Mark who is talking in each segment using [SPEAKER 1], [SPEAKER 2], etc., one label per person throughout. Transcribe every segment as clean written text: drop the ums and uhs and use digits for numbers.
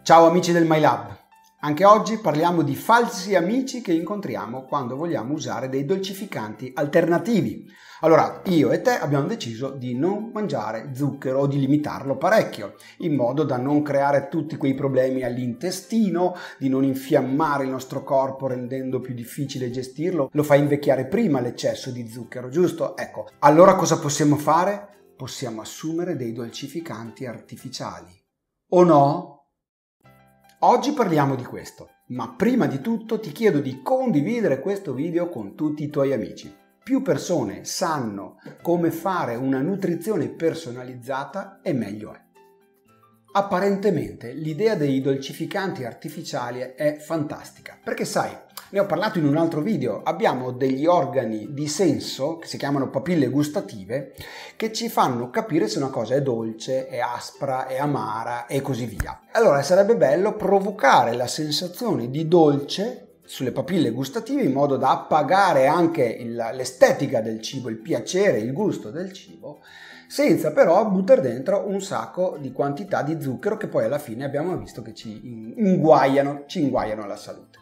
[SPEAKER 1] Ciao amici del MyLab, anche oggi parliamo di falsi amici che incontriamo quando vogliamo usare dei dolcificanti alternativi. Allora, io e te abbiamo deciso di non mangiare zucchero o di limitarlo parecchio, in modo da non creare tutti quei problemi all'intestino, di non infiammare il nostro corpo rendendo più difficile gestirlo. Lo fa invecchiare prima l'eccesso di zucchero, giusto? Ecco, allora cosa possiamo fare? Possiamo assumere dei dolcificanti artificiali. O no? Oggi parliamo di questo, ma prima di tutto ti chiedo di condividere questo video con tutti i tuoi amici. Più persone sanno come fare una nutrizione personalizzata e meglio è. Apparentemente l'idea dei dolcificanti artificiali è fantastica, perché sai, ne ho parlato in un altro video, abbiamo degli organi di senso, che si chiamano papille gustative, che ci fanno capire se una cosa è dolce, è aspra, è amara e così via. Allora sarebbe bello provocare la sensazione di dolce sulle papille gustative in modo da appagare anche l'estetica del cibo, il piacere, il gusto del cibo, senza però buttare dentro un sacco di quantità di zucchero che poi alla fine abbiamo visto che ci inguaiano la salute.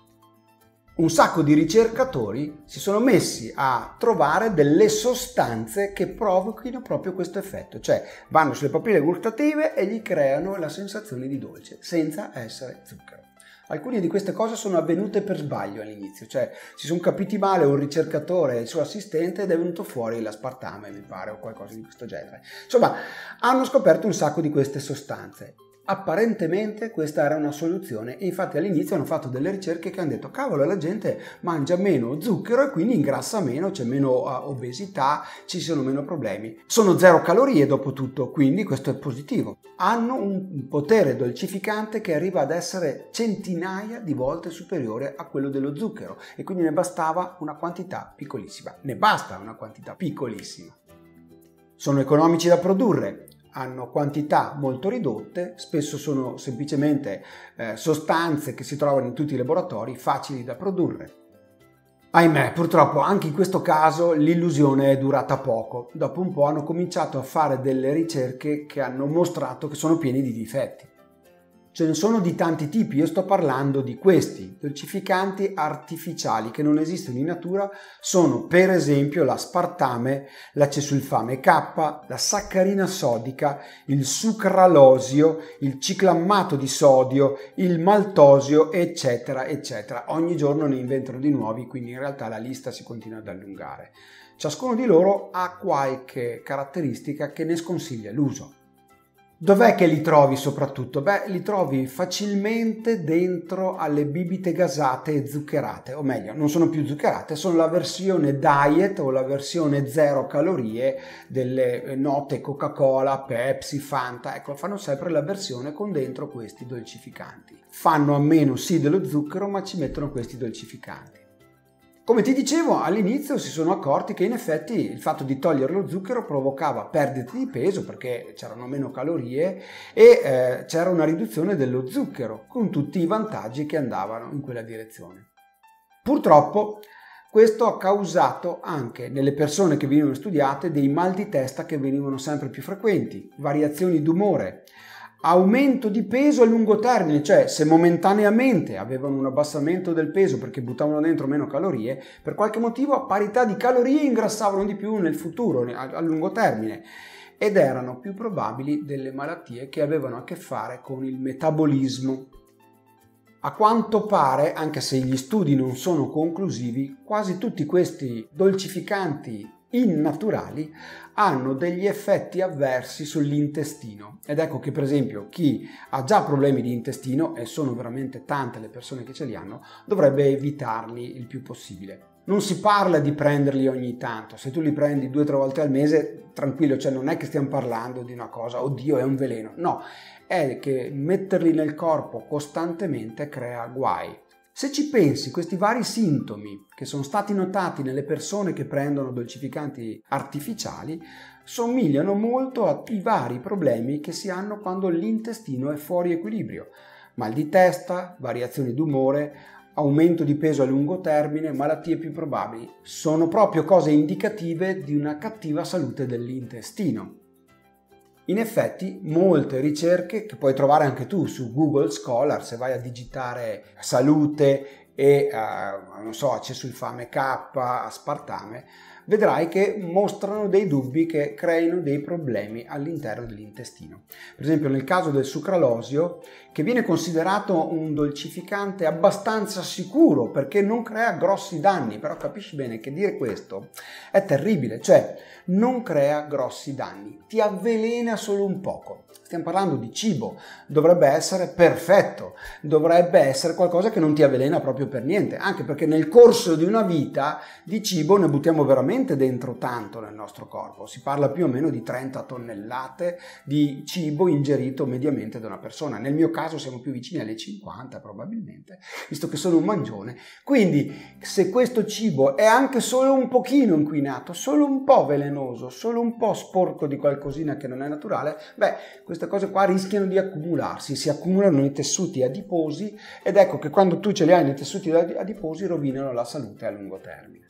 [SPEAKER 1] Un sacco di ricercatori si sono messi a trovare delle sostanze che provochino proprio questo effetto, cioè vanno sulle papille gustative e gli creano la sensazione di dolce senza essere zucchero. Alcune di queste cose sono avvenute per sbaglio all'inizio, cioè si sono capiti male un ricercatore e il suo assistente ed è venuto fuori l'aspartame, mi pare, o qualcosa di questo genere. Insomma, hanno scoperto un sacco di queste sostanze. Apparentemente questa era una soluzione e infatti all'inizio hanno fatto delle ricerche che hanno detto cavolo, la gente mangia meno zucchero e quindi ingrassa meno, c'è meno obesità, ci sono meno problemi. Sono 0 calorie dopo tutto, quindi questo è positivo. Hanno un potere dolcificante che arriva ad essere centinaia di volte superiore a quello dello zucchero e quindi ne bastava una quantità piccolissima. Ne basta una quantità piccolissima. Sono economici da produrre. Hanno quantità molto ridotte, spesso sono semplicemente sostanze che si trovano in tutti i laboratori, facili da produrre. Ahimè, purtroppo anche in questo caso l'illusione è durata poco. Dopo un po' hanno cominciato a fare delle ricerche che hanno mostrato che sono pieni di difetti. Ce ne sono di tanti tipi, io sto parlando di questi dolcificanti artificiali che non esistono in natura, sono per esempio l'aspartame, l'acesulfame K, la saccarina sodica, il sucralosio, il ciclammato di sodio, il maltosio, eccetera, eccetera. Ogni giorno ne inventano di nuovi, quindi in realtà la lista si continua ad allungare. Ciascuno di loro ha qualche caratteristica che ne sconsiglia l'uso. Dov'è che li trovi soprattutto? Beh, li trovi facilmente dentro alle bibite gasate e zuccherate, o meglio, non sono più zuccherate, sono la versione diet o la versione 0 calorie delle note Coca-Cola, Pepsi, Fanta, ecco, fanno sempre la versione con dentro questi dolcificanti. Fanno a meno sì dello zucchero, ma ci mettono questi dolcificanti. Come ti dicevo, all'inizio si sono accorti che in effetti il fatto di togliere lo zucchero provocava perdite di peso perché c'erano meno calorie e c'era una riduzione dello zucchero con tutti i vantaggi che andavano in quella direzione. Purtroppo questo ha causato anche nelle persone che venivano studiate dei mal di testa che venivano sempre più frequenti, variazioni d'umore, aumento di peso a lungo termine, cioè se momentaneamente avevano un abbassamento del peso perché buttavano dentro meno calorie, per qualche motivo a parità di calorie ingrassavano di più nel futuro, a lungo termine, ed erano più probabili delle malattie che avevano a che fare con il metabolismo. A quanto pare, anche se gli studi non sono conclusivi, quasi tutti questi dolcificanti innaturali hanno degli effetti avversi sull'intestino ed ecco che per esempio chi ha già problemi di intestino, e sono veramente tante le persone che ce li hanno, dovrebbe evitarli il più possibile. Non si parla di prenderli ogni tanto, se tu li prendi 2 o 3 volte al mese tranquillo, cioè non è che stiamo parlando di una cosa, oddio è un veleno, no, è che metterli nel corpo costantemente crea guai. Se ci pensi, questi vari sintomi che sono stati notati nelle persone che prendono dolcificanti artificiali somigliano molto ai vari problemi che si hanno quando l'intestino è fuori equilibrio. Mal di testa, variazioni d'umore, aumento di peso a lungo termine, malattie più probabili. Sono proprio cose indicative di una cattiva salute dell'intestino. In effetti molte ricerche che puoi trovare anche tu su Google Scholar, se vai a digitare salute e non so, acesulfame K, aspartame, vedrai che mostrano dei dubbi che creino dei problemi all'interno dell'intestino. Per esempio nel caso del sucralosio, che viene considerato un dolcificante abbastanza sicuro perché non crea grossi danni, però capisci bene che dire questo è terribile, cioè non crea grossi danni, ti avvelena solo un poco. Stiamo parlando di cibo, dovrebbe essere perfetto, dovrebbe essere qualcosa che non ti avvelena proprio per niente, anche perché nel corso di una vita di cibo ne buttiamo veramente dentro tanto nel nostro corpo, si parla più o meno di 30 tonnellate di cibo ingerito mediamente da una persona, nel mio caso siamo più vicini alle 50 probabilmente, visto che sono un mangione, quindi se questo cibo è anche solo un pochino inquinato, solo un po' velenoso, solo un po' sporco di qualcosina che non è naturale, beh, queste cose qua rischiano di accumularsi, si accumulano nei tessuti adiposi ed ecco che quando tu ce li hai nei tessuti adiposi rovinano la salute a lungo termine.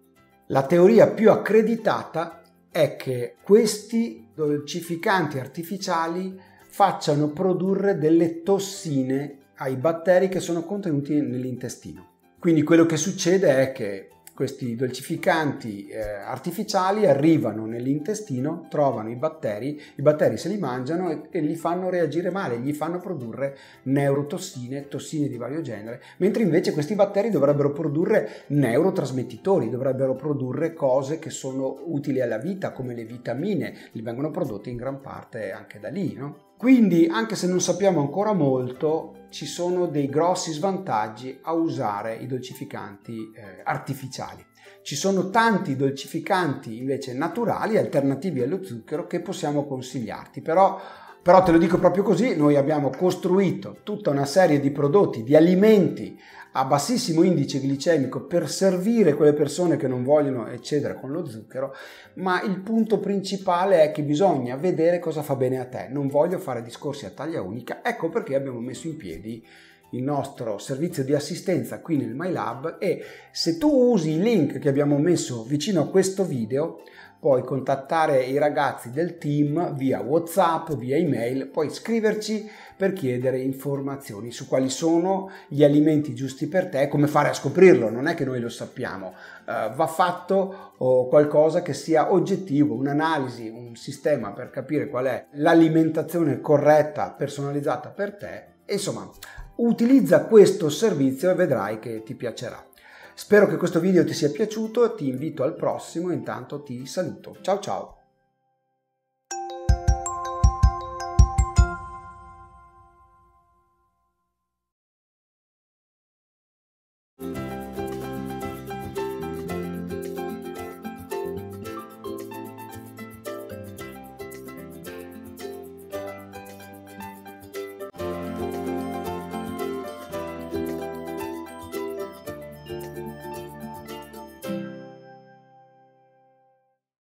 [SPEAKER 1] La teoria più accreditata è che questi dolcificanti artificiali facciano produrre delle tossine ai batteri che sono contenuti nell'intestino. Quindi quello che succede è che questi dolcificanti artificiali arrivano nell'intestino, trovano i batteri se li mangiano e li fanno reagire male, gli fanno produrre neurotossine, tossine di vario genere, mentre invece questi batteri dovrebbero produrre neurotrasmettitori, dovrebbero produrre cose che sono utili alla vita, come le vitamine, li vengono prodotte in gran parte anche da lì, no? Quindi, anche se non sappiamo ancora molto, ci sono dei grossi svantaggi a usare i dolcificanti artificiali. Ci sono tanti dolcificanti invece naturali, alternativi allo zucchero, che possiamo consigliarti, però te lo dico proprio così, noi abbiamo costruito tutta una serie di prodotti, di alimenti a bassissimo indice glicemico per servire quelle persone che non vogliono eccedere con lo zucchero, ma il punto principale è che bisogna vedere cosa fa bene a te. Non voglio fare discorsi a taglia unica, ecco perché abbiamo messo in piedi il nostro servizio di assistenza qui nel MyLab e se tu usi i link che abbiamo messo vicino a questo video puoi contattare i ragazzi del team via WhatsApp, via email, puoi scriverci per chiedere informazioni su quali sono gli alimenti giusti per te, come fare a scoprirlo, non è che noi lo sappiamo, va fatto qualcosa che sia oggettivo, un'analisi, un sistema per capire qual è l'alimentazione corretta, personalizzata per te, insomma, utilizza questo servizio e vedrai che ti piacerà. Spero che questo video ti sia piaciuto, ti invito al prossimo, intanto ti saluto. Ciao ciao!